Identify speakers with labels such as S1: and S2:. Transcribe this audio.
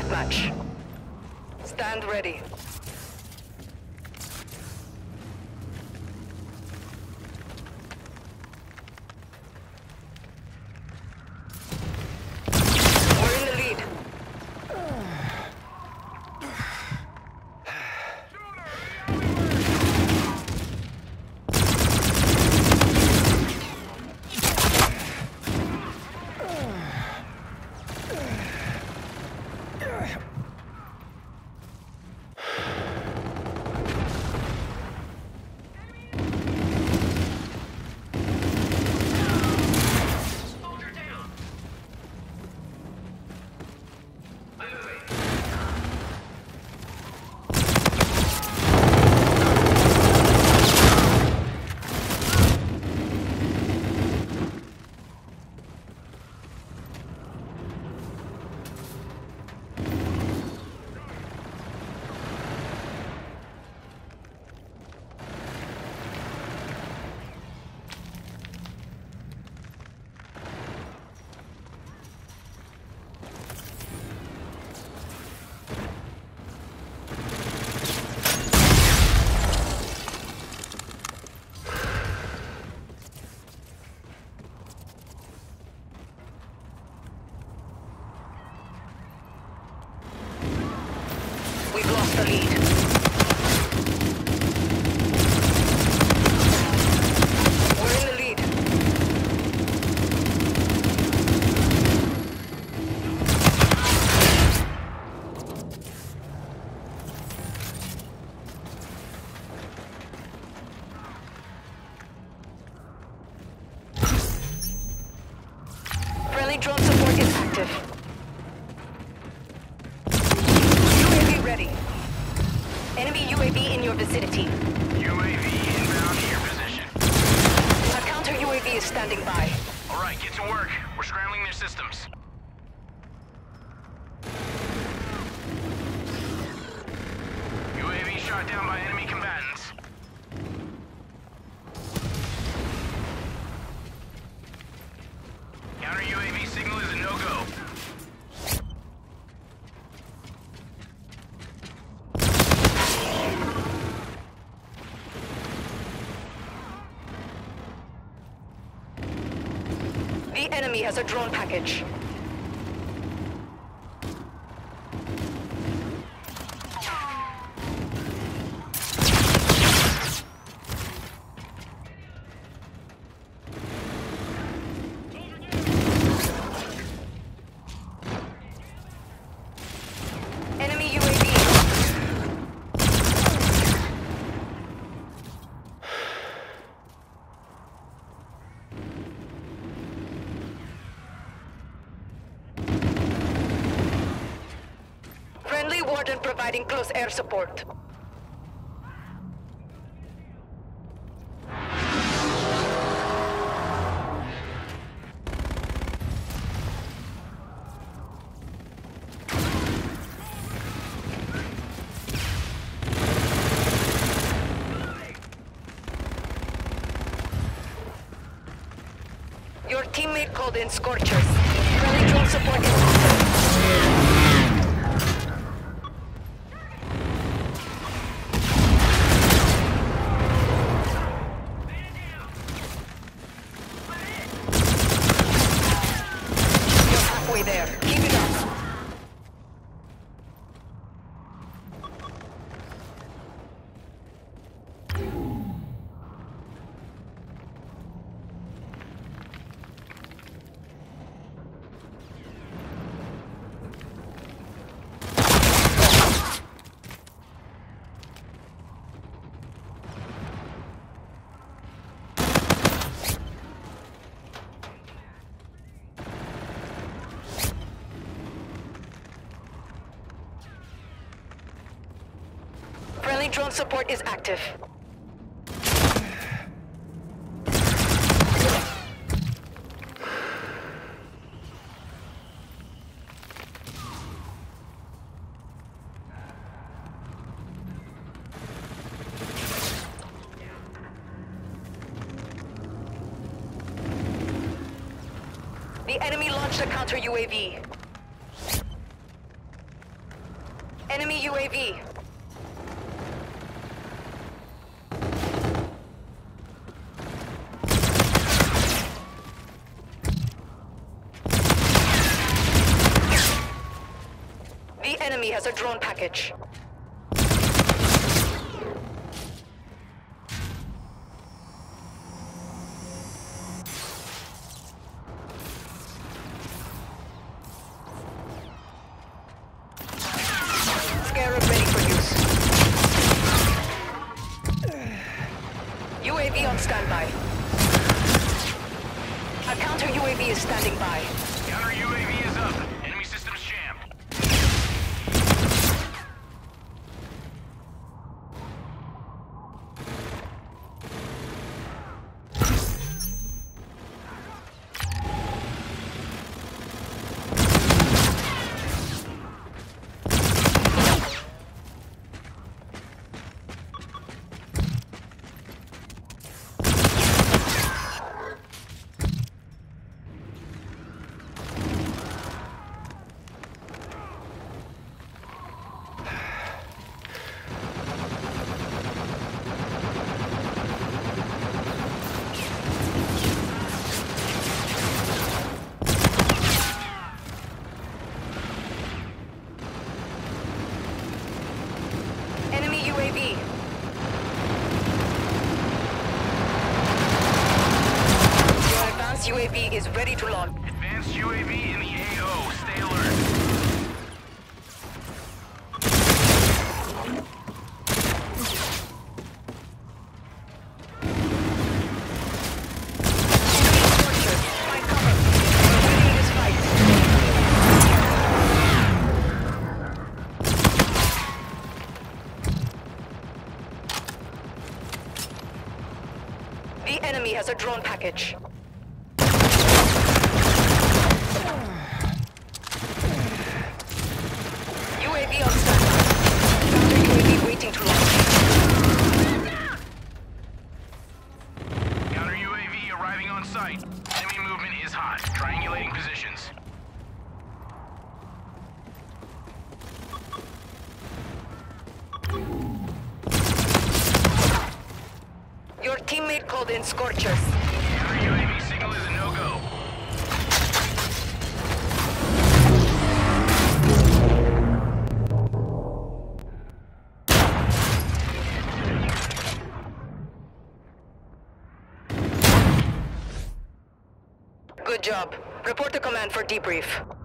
S1: deathmatch. Stand ready. We're in the lead. We've lost the lead. We're in the lead. Friendly drone support is active. Ready. Enemy UAV in your vicinity.
S2: UAV inbound to your position.
S1: A counter UAV is standing by.
S2: All right, get to work. We're scrambling their systems. UAV shot down by enemy combatants. Counter UAV signal is a no-go.
S1: The enemy has a drone package. Enemy UAV. Friendly Warden providing close air support. Your teammate called in Scorchers. Friendly drone support is active. There. Keep it up. Friendly drone support is active. The enemy launched a counter UAV. Enemy UAV. The enemy has a drone package. Scarab ready for use. UAV on standby. A counter UAV is standing by.
S2: Counter UAV is up. Enemy systems jammed.
S1: Enemy UAV. Your advanced UAV is ready to launch.
S2: Advanced UAV in the AO. Stay alert.
S1: Enemy Scorcher. Find cover. We're winning this fight. The enemy has a drone package. UAV on standby. Counter UAV waiting to launch.
S2: Counter UAV arriving on site. Enemy movement is hot. Triangulating positions.
S1: Your teammate called in Scorchers.
S2: Counter UAV signal is a no-go.
S1: Good job. Report to command for debrief.